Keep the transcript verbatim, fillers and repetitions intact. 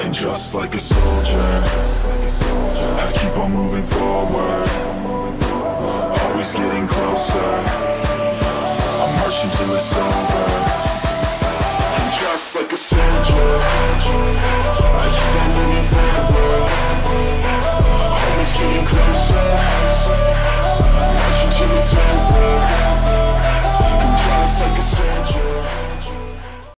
And just like a soldier, I keep on moving forward, always getting closer. I'm marching till it's over. And just like a soldier,